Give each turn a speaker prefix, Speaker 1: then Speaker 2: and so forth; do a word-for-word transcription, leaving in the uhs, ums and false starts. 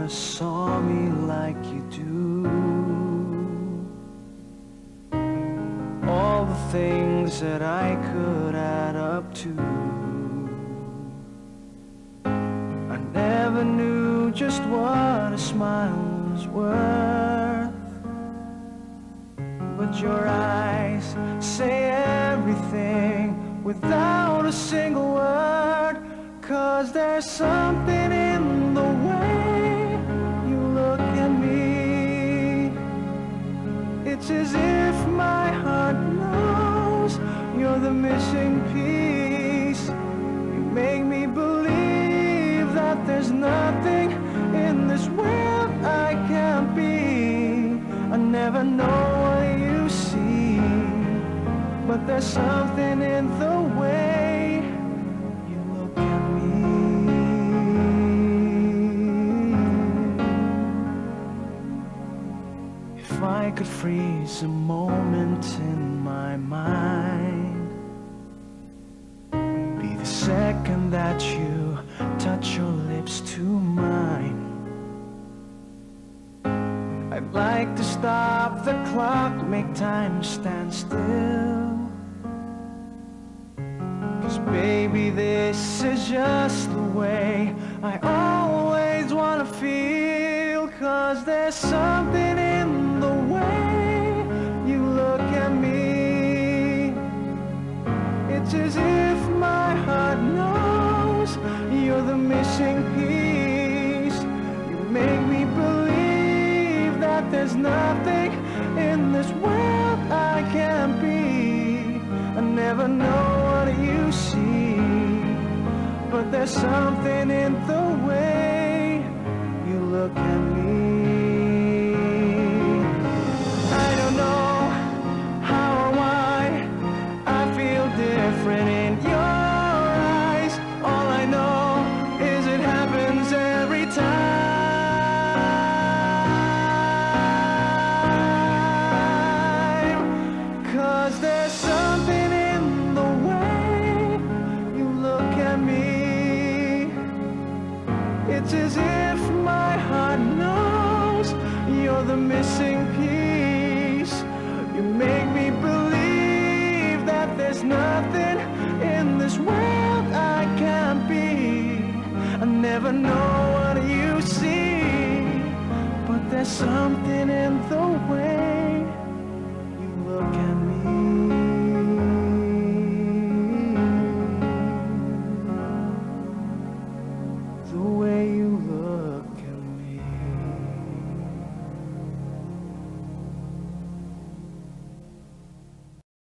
Speaker 1: never saw me like you do. All the things that I could add up to, I never knew just what a smile was worth. But your eyes say everything without a single word. 'Cause there's something in the way you look at me. It's as if my heart knows you're the missing piece. You make me believe that there's nothing in this world I can't be. I never know what you see, but there's something in the way you look at me. If I could freeze a moment in my mind, be the second that you touch your lips to mine. I'd like to stop the clock, make time stand still. 'Cause baby, this is just the way I always wanna feel. 'Cause there's something in the way you look at me. It's as if my heart knows you're the missing piece. You make me believe that there's nothing in this world I can't be. I never know what you see, but there's something in the way you look at me. I don't know how or why I feel different in your eyes. All I know is it happens every time. 'Cause there's something in the way you look at me. It's as if my heart knows you're the missing piece. You make me believe that there's nothing in this world I can't be. I never know what you see, but there's something in the way